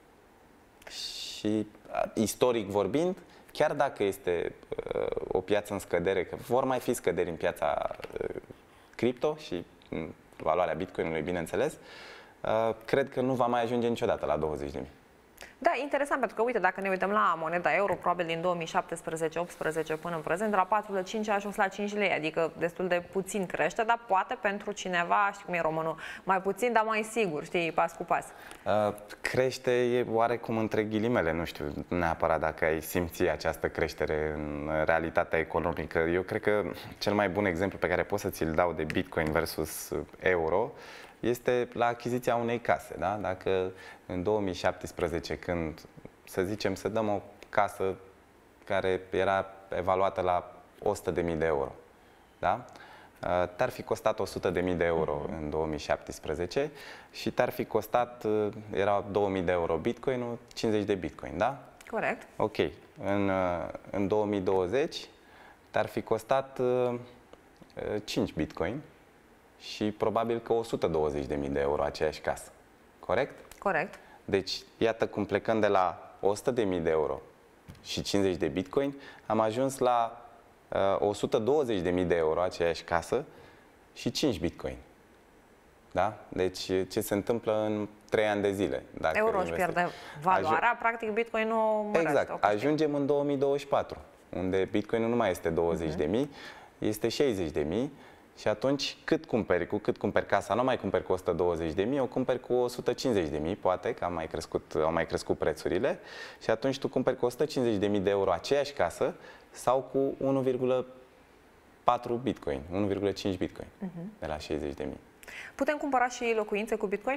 Și istoric vorbind, chiar dacă este o piață în scădere, că vor mai fi scăderi în piața cripto și valoarea Bitcoinului, bineînțeles, cred că nu va mai ajunge niciodată la 20.000. Da, interesant, pentru că, uite, dacă ne uităm la moneda euro, probabil din 2017-18 până în prezent, de la 4,5 a ajuns la 5 lei, adică destul de puțin crește, dar poate pentru cineva, știi cum e românul, mai puțin, dar mai sigur, știi, pas cu pas. Crește oarecum între ghilimele, nu știu neapărat dacă ai simți această creștere în realitatea economică. Eu cred că cel mai bun exemplu pe care pot să ți-l dau de Bitcoin versus euro este la achiziția unei case. Da? Dacă în 2017, când, să zicem, să dăm o casă care era evaluată la 100.000 de euro, da? Te-ar fi costat 100.000 de euro în 2017 și te-ar fi costat, era 2.000 de euro Bitcoinul, 50 de Bitcoin, da? Corect. Ok. În 2020 te-ar fi costat 5 Bitcoin și probabil că 120.000 de euro aceeași casă. Corect? Corect. Deci, iată cum plecând de la 100.000 de euro și 50 de bitcoin, am ajuns la 120.000 de euro, aceeași casă, și 5 bitcoin. Da? Deci ce se întâmplă în 3 ani de zile? Dacă euro își pierde valoarea, practic bitcoin nu mărește. Exact. Ajungem în 2024, unde bitcoinul nu mai este 20.000, este 60.000. Și atunci cu cât cumperi casa, nu mai cumperi cu 120.000, o cumperi cu 150.000, poate, că au mai crescut prețurile, și atunci tu cumperi cu 150.000 de euro aceeași casă sau cu 1,4 bitcoin, 1,5 bitcoin de la 60.000. Putem cumpăra și locuințe cu bitcoin?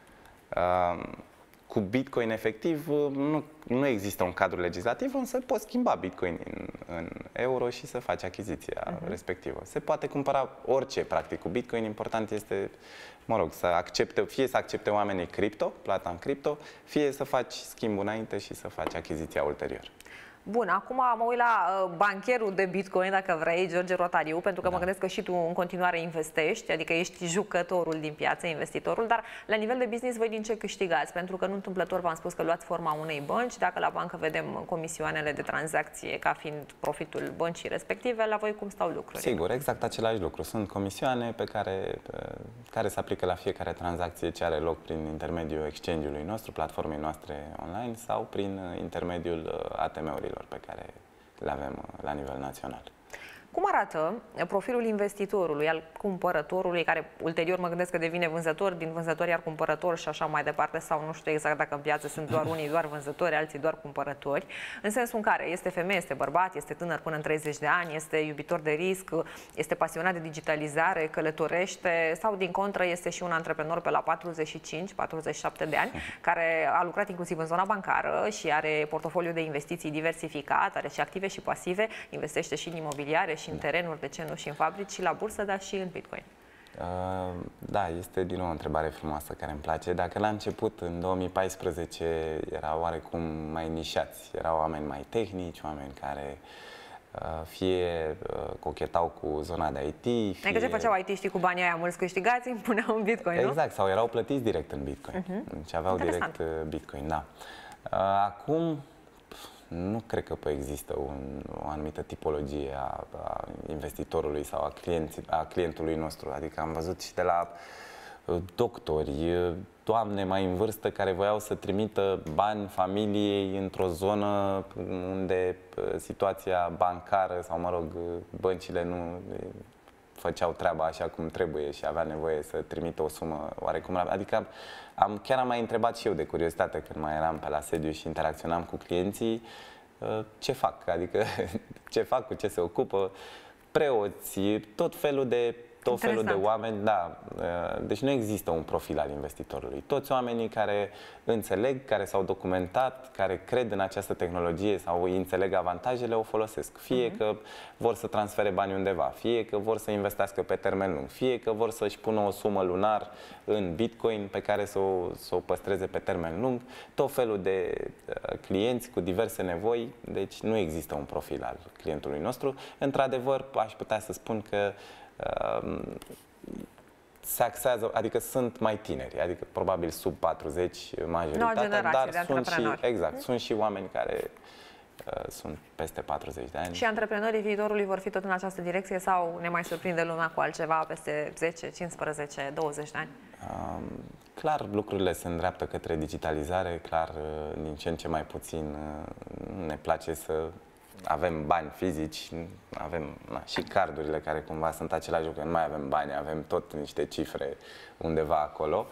Cu bitcoin efectiv nu există un cadru legislativ, însă poți schimba bitcoin în euro și să faci achiziția respectivă. Se poate cumpăra orice, practic, cu bitcoin. Important este, mă rog, fie să accepte oamenii cripto, plata în cripto, fie să faci schimbul înainte și să faci achiziția ulterior. Bun, acum mă uit la bancherul de bitcoin, dacă vrei, George Rotariu, pentru că mă gândesc că și tu în continuare investești, adică ești jucătorul din piață, investitorul, dar la nivel de business voi din ce câștigați? Pentru că nu întâmplător v-am spus că luați forma unei bănci, dacă la bancă vedem comisioanele de tranzacție ca fiind profitul băncii respective, la voi cum stau lucrurile? Sigur, exact același lucru. Sunt comisioane care se aplică la fiecare tranzacție ce are loc prin intermediul exchange-ului nostru, platformei noastre online sau prin intermediul ATM-urilor pe care le avem la nivel național. Cum arată profilul investitorului, al cumpărătorului, care ulterior mă gândesc că devine vânzător, din vânzător iar cumpărător și așa mai departe, sau nu știu exact dacă în piață sunt doar unii doar vânzători, alții doar cumpărători, în sensul în care este femeie, este bărbat, este tânăr până în 30 de ani, este iubitor de risc, este pasionat de digitalizare, călătorește, sau din contră este și un antreprenor pe la 45-47 de ani, care a lucrat inclusiv în zona bancară și are portofoliu de investiții diversificat, are și active și pasive, investește și în imobiliare, și în terenuri, de ce nu, și în fabrici, și la bursă, dar și în bitcoin. Da, este din nou o întrebare frumoasă care îmi place. Dacă la început, în 2014, era oarecum mai nișați, erau oameni mai tehnici, oameni care fie cochetau cu zona de IT, fie... Adică ce făceau IT-știi cu banii aia mulți câștigați, îmi puneau în bitcoin, nu? Exact, sau erau plătiți direct în bitcoin. Deci aveau direct bitcoin, da. Acum, nu cred că există o anumită tipologie a investitorului sau a clientului nostru. Adică am văzut și de la doctori, doamne mai în vârstă care voiau să trimită bani familiei într-o zonă unde situația bancară sau, mă rog, băncile nu făceau treaba așa cum trebuie și avea nevoie să trimită o sumă oarecum. Adică chiar am mai întrebat și eu de curiozitate când mai eram pe la sediu și interacționam cu clienții ce fac, adică ce fac, cu ce se ocupă, preoți, tot felul de oameni, da. Deci nu există un profil al investitorului. Toți oamenii care înțeleg, care s-au documentat, care cred în această tehnologie sau înțeleg avantajele, o folosesc. Fie că vor să transfere bani undeva, fie că vor să investească pe termen lung, fie că vor să-și pună o sumă lunar în bitcoin pe care să o păstreze pe termen lung. Tot felul de clienți cu diverse nevoi, deci nu există un profil al clientului nostru. Într-adevăr, aș putea să spun că se axează, adică sunt mai tineri, adică probabil sub 40 majoritatea, dar sunt și, exact, sunt și oameni care sunt peste 40 de ani. Și antreprenorii viitorului vor fi tot în această direcție sau ne mai surprinde lumea cu altceva peste 10, 15, 20 de ani? Clar, lucrurile se îndreaptă către digitalizare, clar, din ce în ce mai puțin ne place să avem bani fizici, avem și cardurile care cumva sunt același lucru, nu mai avem bani, avem tot niște cifre undeva acolo.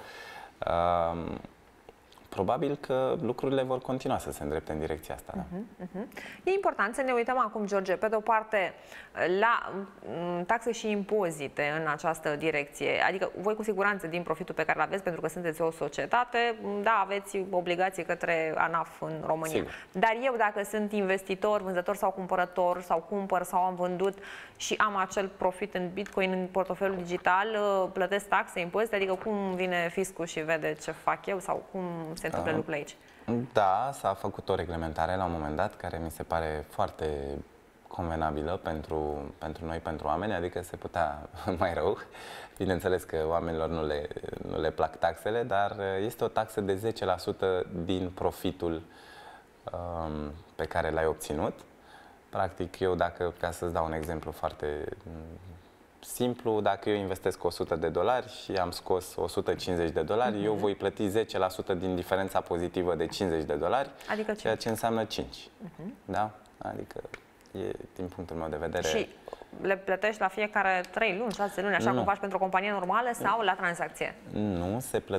Probabil că lucrurile vor continua să se îndrepte în direcția asta. Da. E important să ne uităm acum, George, pe de o parte la taxe și impozite în această direcție. Adică voi cu siguranță din profitul pe care îl aveți, pentru că sunteți o societate, da, aveți obligații către ANAF în România. Sigur. Dar eu, dacă sunt investitor, vânzător sau cumpărător, sau cumpăr sau am vândut și am acel profit în bitcoin în portofelul digital, plătesc taxe, impozite? Adică cum vine fiscul și vede ce fac eu sau cum se întâmplă lucrurile aici? Da, s-a făcut o reglementare la un moment dat care mi se pare foarte convenabilă pentru noi, pentru oameni, adică se putea mai rău. Bineînțeles că oamenilor nu le plac taxele, dar este o taxă de 10% din profitul pe care l-ai obținut. Practic, eu ca să-ți dau un exemplu foarte simplu, dacă eu investesc $100 și am scos $150, eu voi plăti 10% din diferența pozitivă de $50, adică ceea ce înseamnă 5. Da? Adică e, din punctul meu de vedere... Și le plătești la fiecare 3 luni, 6 luni, așa cum faci pentru o companie normală sau la tranzacție? Nu,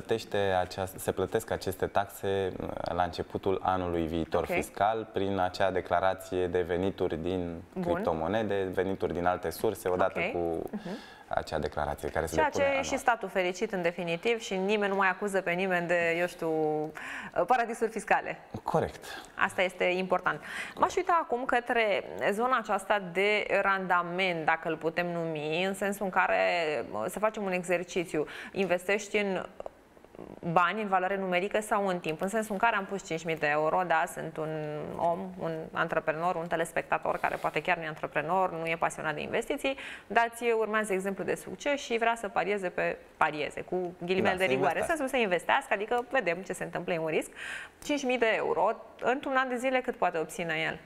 se plătesc aceste taxe la începutul anului viitor fiscal prin acea declarație de venituri din criptomonede, venituri din alte surse, odată cu acea declarație care se depune Ceea ce e anual. și statul fericit în definitiv și nimeni nu mai acuză pe nimeni de, eu știu, paradisuri fiscale. Corect. Asta este important. M-aș uita acum către zona aceasta de randament, dacă îl putem numi, în sensul în care să facem un exercițiu. Investești în bani în valoare numerică sau în timp, în sensul în care am pus 5.000 de euro, da, sunt un om, un antreprenor, un telespectator care poate chiar nu e antreprenor, nu e pasionat de investiții, dar ție urmează exemplu de succes și vrea să parieze cu ghilimele de rigoare, în sensul să investească, adică vedem ce se întâmplă, e un risc. 5.000 de euro, într-un an de zile cât poate obține el?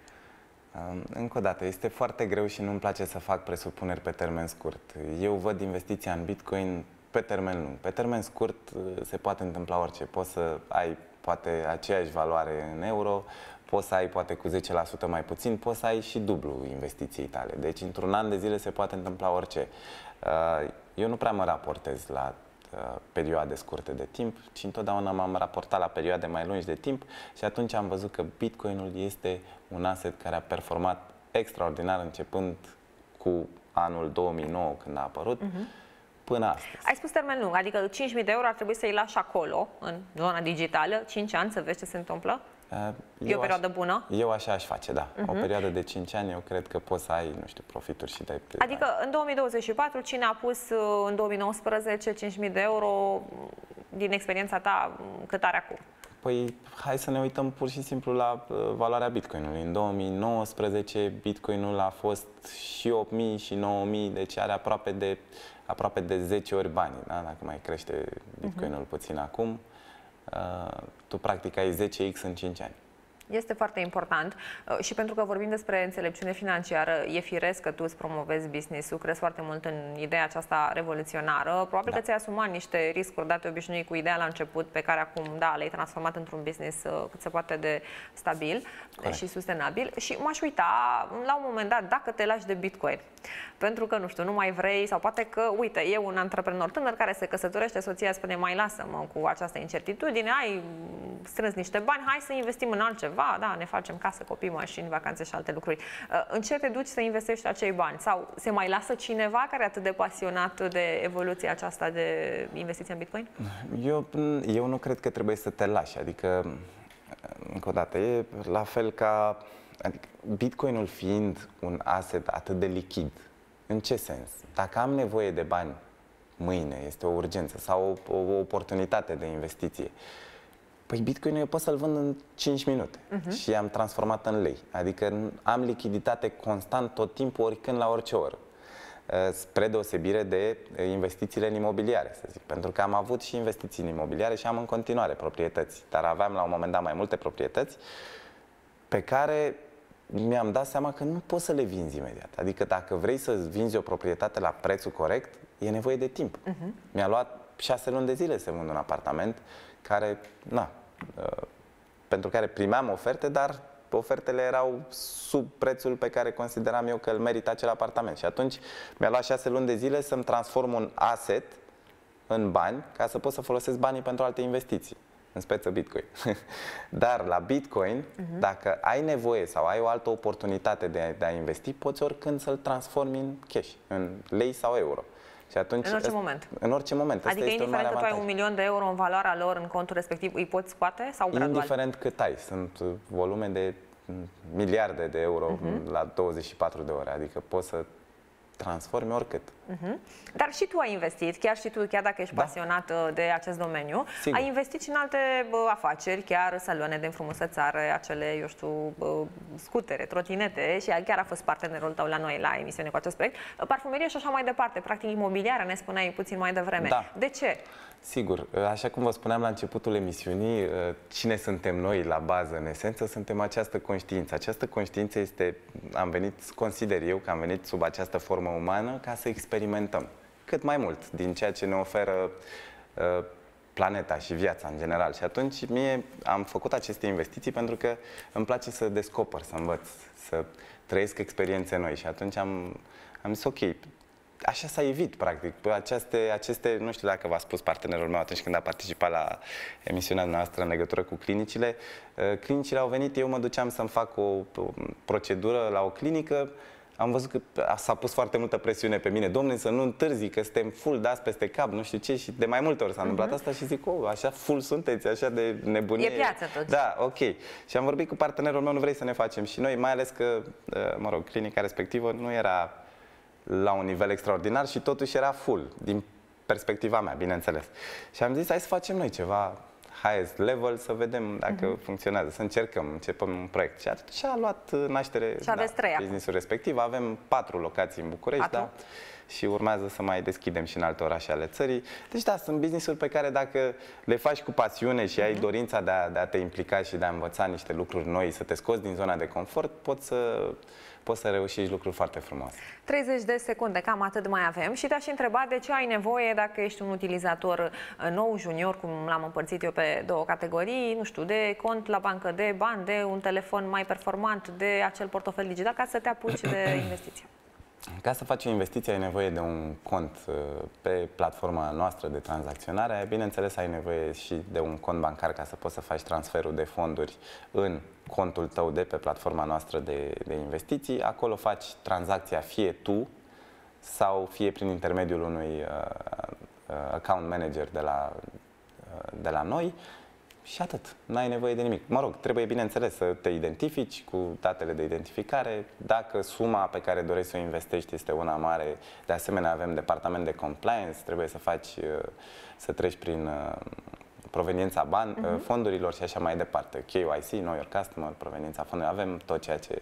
Încă o dată, este foarte greu și nu-mi place să fac presupuneri pe termen scurt. Eu văd investiția în Bitcoin pe termen lung. Pe termen scurt se poate întâmpla orice. Poți să ai poate aceeași valoare în euro, poți să ai poate cu 10% mai puțin, poți să ai și dublu investiției tale. Deci într-un an de zile se poate întâmpla orice. Eu nu prea mă raportez la perioade scurte de timp, ci întotdeauna m-am raportat la perioade mai lungi de timp și atunci am văzut că Bitcoinul este un asset care a performat extraordinar începând cu anul 2009 când a apărut. Până astăzi. Ai spus termen lung, adică 5.000 de euro ar trebui să-i lași acolo, în zona digitală, 5 ani, să vezi ce se întâmplă? E o perioadă bună? Eu așa aș face, da. O perioadă de 5 ani, eu cred că poți să ai, nu știu, profituri și de... Adică în 2024, cine a pus în 2019 5.000 de euro, din experiența ta, cât are acum? Păi, hai să ne uităm pur și simplu la valoarea Bitcoinului. În 2019, Bitcoinul a fost și 8.000 și 9.000, deci are aproape de 10 ori banii, da? Dacă mai crește Bitcoinul puțin acum, tu practic ai 10x în 5 ani. Este foarte important și pentru că vorbim despre înțelepciune financiară, e firesc că tu îți promovezi business-ul, crezi foarte mult în ideea aceasta revoluționară. Probabil că ți-ai asumat niște riscuri date obișnui cu ideea la început, pe care acum, da, le-ai transformat într-un business cât se poate de stabil și sustenabil. Și m-aș uita, la un moment dat, dacă te lași de Bitcoin, pentru că, nu știu, nu mai vrei, sau poate că, uite, e un antreprenor tânăr care se căsătorește, soția spune, mai lasă-mă cu această incertitudine, ai strâns niște bani, hai să investim în altceva. Da, ne facem casă, copii, mașini, vacanțe și alte lucruri. În ce te duci să investești acei bani? Sau se mai lasă cineva care e atât de pasionat de evoluția aceasta de investiție în Bitcoin? Eu nu cred că trebuie să te lași. Adică, încă o dată, e la fel ca... Adică, Bitcoinul fiind un asset atât de lichid, în ce sens? Dacă am nevoie de bani mâine, este o urgență sau o oportunitate de investiție, păi Bitcoinul eu pot să-l vând în 5 minute și am transformat în lei. Adică am lichiditate constant tot timpul, oricând, la orice oră. Spre deosebire de investițiile în imobiliare, să zic. Pentru că am avut și investiții în imobiliare și am în continuare proprietăți. Dar aveam la un moment dat mai multe proprietăți pe care mi-am dat seama că nu poți să le vinzi imediat. Adică dacă vrei să vinzi o proprietate la prețul corect, e nevoie de timp. Mi-a luat 6 luni de zile să vând un apartament care, pentru care primeam oferte, dar ofertele erau sub prețul pe care consideram eu că îl merită acel apartament. Și atunci mi-a luat 6 luni de zile să-mi transform un asset în bani, ca să pot să folosesc banii pentru alte investiții, în speță Bitcoin. Dar la Bitcoin, dacă ai nevoie sau ai o altă oportunitate de a investi, poți oricând să-l transformi în cash, în lei sau euro. Și atunci, în orice moment. În orice moment. Adică indiferent că tu ai 1.000.000 de euro în valoarea lor în contul respectiv, îi poți scoate sau gradual? Indiferent cât ai. Sunt volume de miliarde de euro la 24 de ore. Adică poți să transformi oricât. Dar și tu ai investit, chiar și tu, chiar dacă ești pasionat de acest domeniu, ai investit și în alte afaceri, chiar saloane de înfrumusețare, acele, eu știu, scutere, trotinete, și chiar a fost partenerul tău la noi la emisiune cu acest proiect, parfumerie și așa mai departe, practic imobiliară, ne spuneai puțin mai devreme. Da. De ce? Sigur, așa cum vă spuneam la începutul emisiunii, cine suntem noi la bază, în esență, suntem această conștiință. Această conștiință consider eu că am venit sub această formă umană ca să experimentăm cât mai mult din ceea ce ne oferă planeta și viața în general. Și atunci am făcut aceste investiții pentru că îmi place să descoper, să învăț, să trăiesc experiențe noi. Și atunci am zis, ok, așa s-a evit, practic. Aceste, nu știu dacă v-a spus partenerul meu atunci când a participat la emisiunea noastră în legătură cu clinicile. Clinicile au venit, eu mă duceam să-mi fac o procedură la o clinică, am văzut că s-a pus foarte multă presiune pe mine. Dom'le, să nu întârzi, că suntem full dați peste cap, nu știu ce, și de mai multe ori s-a întâmplat asta și zic, așa full sunteți, așa de nebunie. E piață tot. Da, ok. Și am vorbit cu partenerul meu, nu vrei să ne facem și noi, mai ales că, mă rog, clinica respectivă nu era la un nivel extraordinar și totuși era full, din perspectiva mea, bineînțeles. Și am zis, hai să facem noi ceva highest level, să vedem dacă funcționează, să începem un proiect. Și atunci a luat naștere business-ul respectiv. Avem 4 locații în București, și urmează să mai deschidem și în alte orașe ale țării. Deci da, sunt business-uri pe care dacă le faci cu pasiune și ai dorința de a te implica și de a învăța niște lucruri noi, să te scoți din zona de confort, poți să reușești lucruri foarte frumoase. 30 de secunde, cam atât mai avem, și te-aș întreba de ce ai nevoie, dacă ești un utilizator nou, junior, cum l-am împărțit eu pe 2 categorii, nu știu, de cont la bancă, de bani, de un telefon mai performant, de acel portofel digital, ca să te apuci de investiție. Ca să faci o investiție ai nevoie de un cont pe platforma noastră de tranzacționare. Bineînțeles, ai nevoie și de un cont bancar ca să poți să faci transferul de fonduri în contul tău de pe platforma noastră de investiții. Acolo faci tranzacția fie tu sau fie prin intermediul unui account manager de la noi. Și atât. N-ai nevoie de nimic. Mă rog, trebuie, bineînțeles, să te identifici cu datele de identificare. Dacă suma pe care dorești să o investești este una mare, de asemenea avem departament de compliance, trebuie să treci prin proveniența fondurilor și așa mai departe. KYC, Know Your Customer, proveniența fondurilor. Avem tot ceea ce,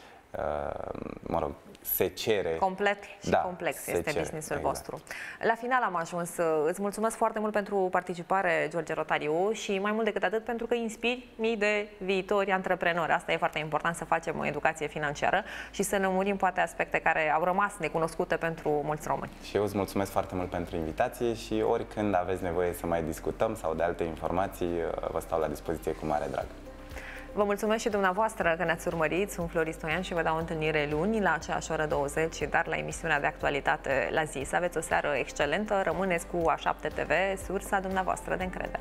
mă rog, se cere. Complet și complex este business-ul vostru. La final am ajuns. Îți mulțumesc foarte mult pentru participare, George Rotariu, și mai mult decât atât pentru că inspiri mii de viitori antreprenori. Asta e foarte important, să facem o educație financiară și să ne murim poate aspecte care au rămas necunoscute pentru mulți români. Și eu îți mulțumesc foarte mult pentru invitație și oricând aveți nevoie să mai discutăm sau de alte informații, vă stau la dispoziție cu mare drag. Vă mulțumesc și dumneavoastră că ne-ați urmărit. Sunt Flori Stoian și vă dau întâlnire luni la aceeași oră 20, dar la emisiunea de actualitate la zi. Să aveți o seară excelentă. Rămâneți cu A7 TV, sursa dumneavoastră de încredere.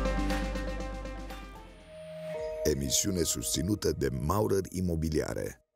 Emisiune susținută de Maurer Imobiliare.